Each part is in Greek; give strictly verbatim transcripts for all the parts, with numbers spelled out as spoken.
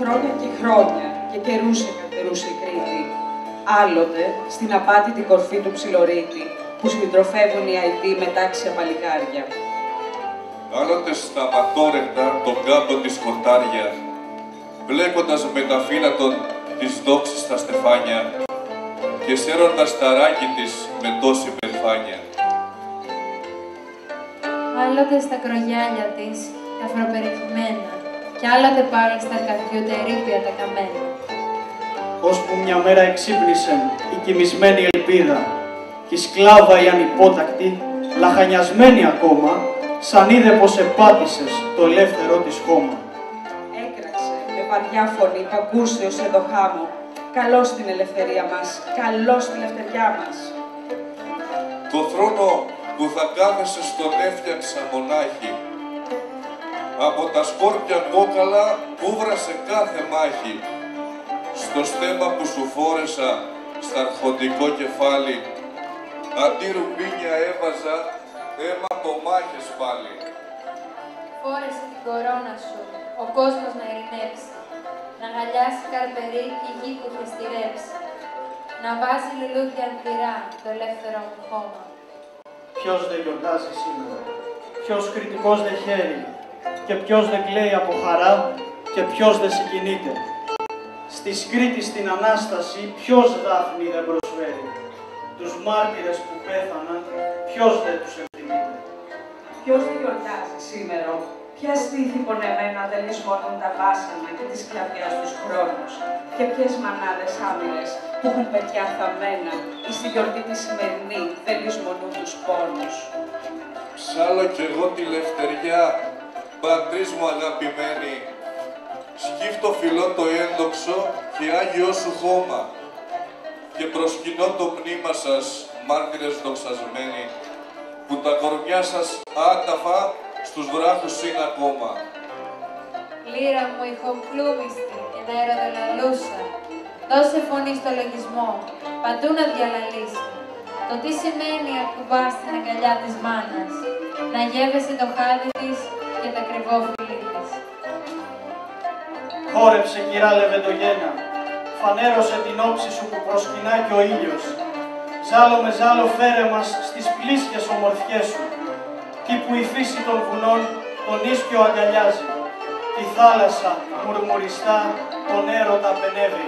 χρόνια και χρόνια και καιρούς εκατερούσε η Κρήτη. Άλλοτε στην απάτητη κορφή του Ψιλορίτη, που συντροφεύουν οι αητοί μετάξια παλικάρια. Άλλοτε στα ματόρεκτα τον κάμπο της σκοτάρια, μπλέκοντας με τα φύλλα των της δόξης στα στεφάνια και σέροντας τα ράκι της με τόση περηφάνεια. Άλλοτε στα κρογιάλια της, τα αφροπεριχημένα, κι άλλοτε πάλι στα καρδιού τα ερείπια τα καμένα. Ώσπου μια μέρα εξύπνησε η κοιμισμένη ελπίδα κι η σκλάβα η ανυπότακτη, λαχανιασμένη ακόμα, σαν είδε πως επάτησες το ελεύθερό της χώμα. Έκραξε με βαριά φωνή το ακούσεως εδώ χάμω. Καλώς την ελευθερία μας, καλώς την ελευθεριά μας. Το θρόνο που θα κάθεσαι στον έφτιαξα μονάχη, από τα σκόρπια κόκαλα που βρασε κάθε μάχη, στο στέμα που σου φόρεσα στα αρχοντικό κεφάλι, αντί ρουμπίνια έβαζα αίμα από μάχες πάλι. Φόρεσε την κορώνα σου, ο κόσμος να ειρηνεύσει, να γαλιάσει καρπερί και η γη που είχε στηρέψει, να βάζει λουλούδια ανθυρά το ελεύθερο μου χώμα. Ποιος δεν γιορτάζει σήμερα, ποιος κριτικός δεν χαίρει, και ποιος δεν κλαίει από χαρά και ποιος δεν συγκινείται. Στη Κρήτης την Ανάσταση ποιος δάφνη δεν προσφέρει, τους μάρτυρες που πέθαναν ποιος δεν τους ενθυμείται. Ποιος δεν γιορτάζει σήμερα, ποια στήθη πονεμένα δεν λησμονούν τα βάσανα και τη σκλαβιά στους χρόνους, και ποιες μανάδες άμυρες που έχουν παιδιά θαμμένα ή στη γιορτή τη σημερινή δεν λησμονούν τους πόνους. Ψάλω κι εγώ τη λευτεριά, πατρίς μου αγαπημένη, σκύφτω φιλώ το ένδοξο και άγιό σου χώμα και προσκυνώ το πνήμα σας, μάρτυρες δοξασμένοι, που τα κορμιά σας άταφα στους βράχους είναι ακόμα. Λύρα μου ηχοπλούμιστη και τα ερωτελαλούσα, δώσε φωνή στο λογισμό, παντού να διαλαλήσει. Το τι σημαίνει ακουμπά στην αγκαλιά της μάνας, να γεύεσαι το χάδι της και τα κρυβό φιλί της. Χόρεψε, κυρά Λεβεντογένα, φανέρωσε την όψη σου που προσκυνά και ο ήλιος. Ζάλο με ζάλο φέρε μας στις πλήσιες ομορφιές σου, κι που η φύση των βουνών τον ίσκιο αγκαλιάζει, κι η θάλασσα μουρμουριστά τον έρωτα πενεύει.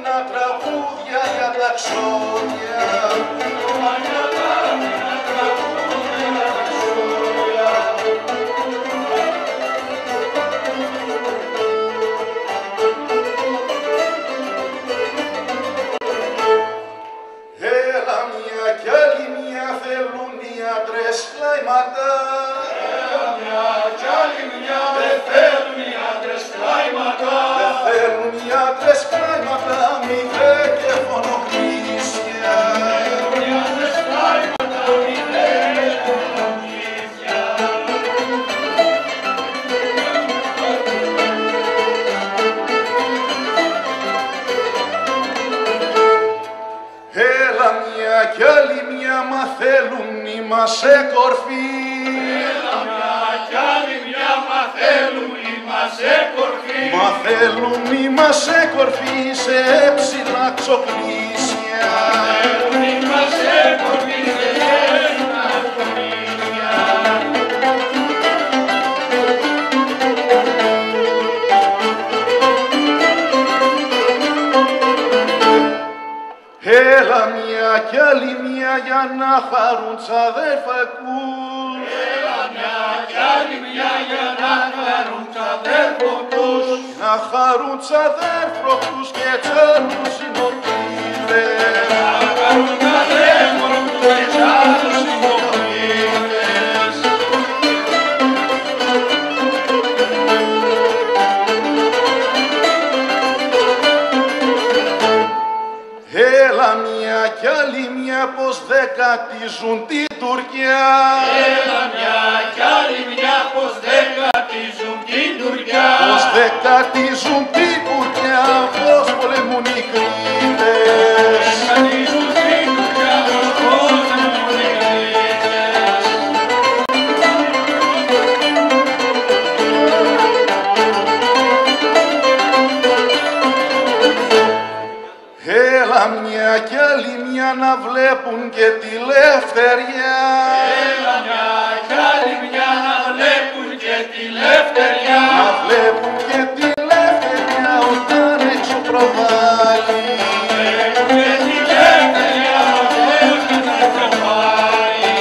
αγαπημένα τραγούδια για τα ξόδια. Παλιά τα αγαπημένα τραγούδια για τα ξόδια. Έλα μια κι άλλη μια θέλουν οι άντρες κλάιματα. Έλα μια κι άλλη μια δεν θέλουν οι άντρες κλάιματα. Δεν θέλουν οι άντρες κλάιματα, μηδέ και φωνοκρίσια. Δεν θέλουν οι άντρες κλάιματα, μηδέ και φωνοκρίσια. Έλα μια κι άλλη μια μα θέλουν είμαστε κορφή. Έλα μια κι άλλη μια μα θέλουν είμαστε κορφή. Μα θέλουν είμαστε κορφή σε έψιλα ξοπλίσια. Μα θέλουν είμαστε κορφή σε έψιλα ξοπλίσια. Έλα μια κι άλλη μια για να χαρούν τς αδέρφακους. Έλα μια κι άλλη μια για να χαρούν τς αδέρφακους. Να χαρούν τς αδέρφακους και τς άλλους συνοπτήρες. Να χαρούν τς αδέρφακους και τς άλλους συνοπτήρες. Έλα μια κι άλλη μια πως δεν κατίζουν την Τουρκιά. Έλα μια κι άλλη μια πως δεν κατίζουν την Τουρκιά. Πως δεν κατίζουν την Τουρκιά, πως πολεμούν οι Κρήτες. Δεν κατίζουν την Τουρκιά, πως πολεμούν οι Κρήτες. Έλα μια κι άλλη μια να βλέπουν και τη λευτεριά. Έλα μια κι άλλη μια να βλέπουν και τη λευτεριά. Να βλέπουν και τη λευτεριά όταν έξω προβάλλει. Να βλέπουν και τη λευτεριά όταν έξω προβάλλει.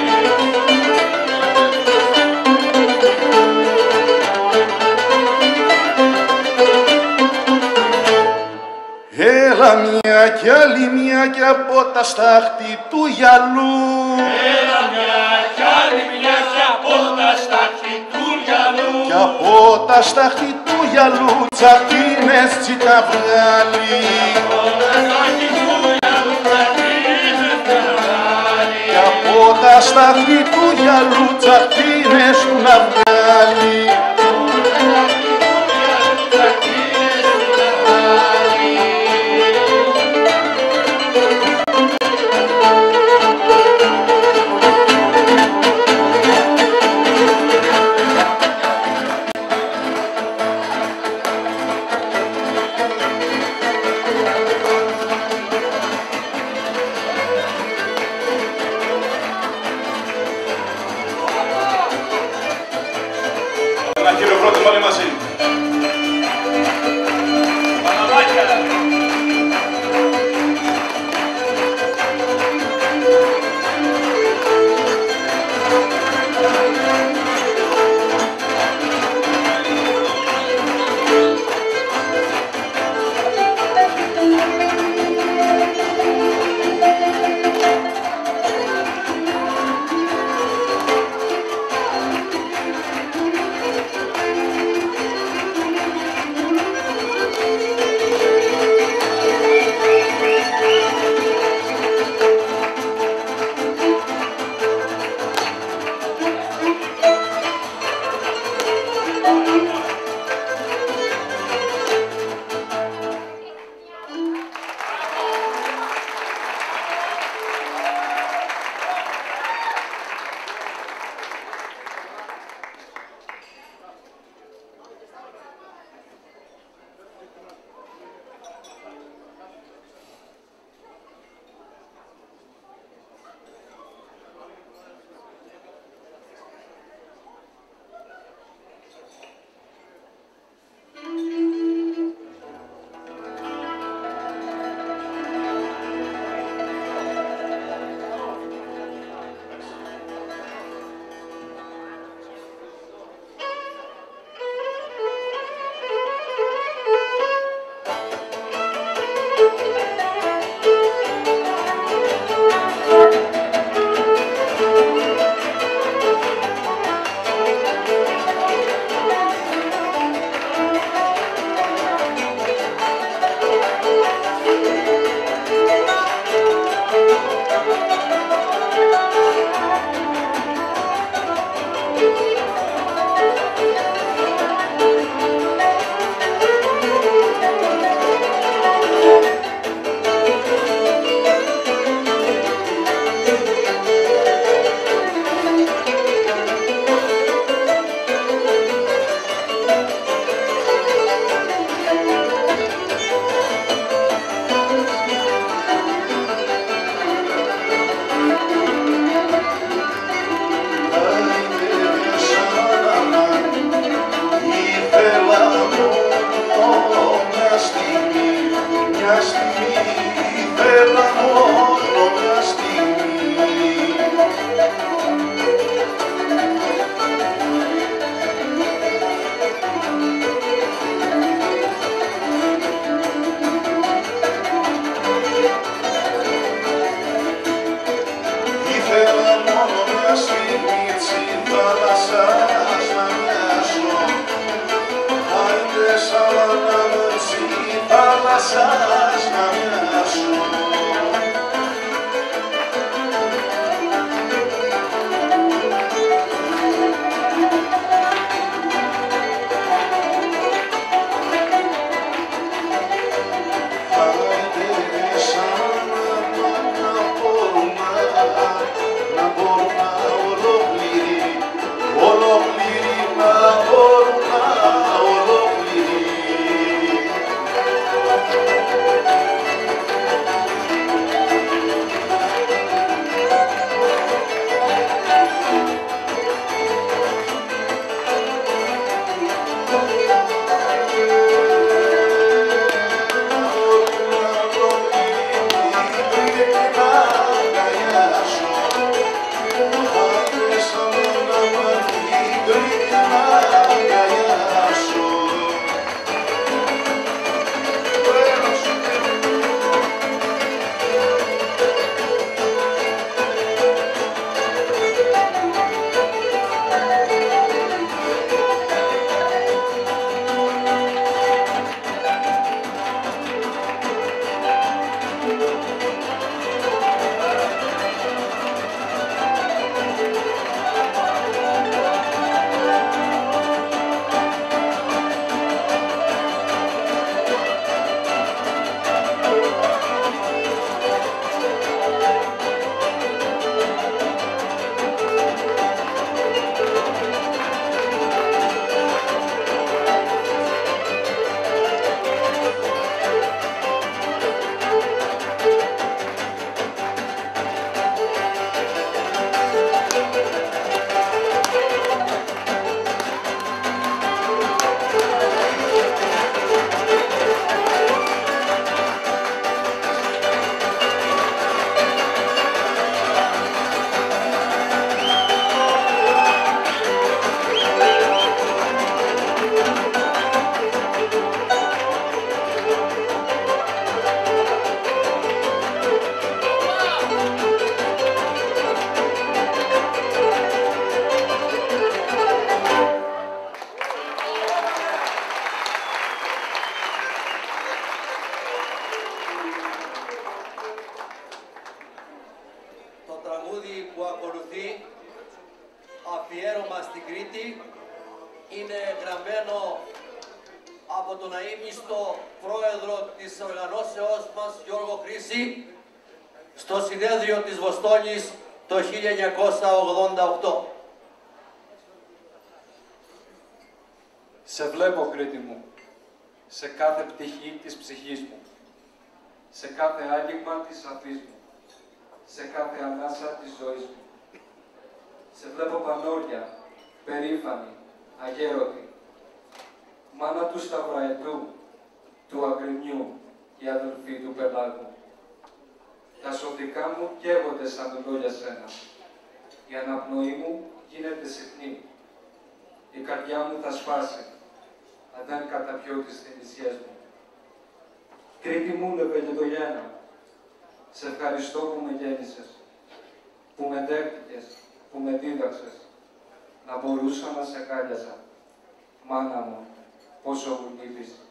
Έλα μια κι άλλη μια κι από τα στάχτη του γυαλού. Έλα μια κι άλλη μια κι από τα στάχτη του γυαλού. Κι από τα στάχτη του γυαλού τσαχτίνες τσι τα βγάλει. Κι από τα στάχτη του γυαλού τσαχτίνες τα βγάλει. Κι από τα στάχτη του γυαλού τσαχτίνες του να βγάλει. γλάσια σου. Αφιέρωμα στην Κρήτη είναι γραμμένο από τον αείμνηστο πρόεδρο της οργανώσεώς μας, Γιώργο Χρήση, στο συνέδριο της Βοστόνης το χίλια εννιακόσια ογδόντα οκτώ. Σε βλέπω, Κρήτη μου, σε κάθε πτυχή της ψυχής μου, σε κάθε άγγιγμα της αφής μου, σε κάθε ανάσα της ζωής μου. Σε βλέπω πανόρια, περήφανη, αγέρωτη, μάνα του Σταυραετού, του Αγρινιού, η αδελφή του Πελάγου. Τα σωτικά μου καίγονται σαν ουλό για σένα. Η αναπνοή μου γίνεται συχνή. Η καρδιά μου θα σπάσει, αν δεν καταπιώ τις θυσίες μου. Κρήτη μου, Λεβελιδογένα, σε ευχαριστώ που με γέννησες, που με δέχτηκες, που με δίδαξες, να μπορούσα να σε αγκάλιαζα. Μάνα μου, πόσο μου λείπεις.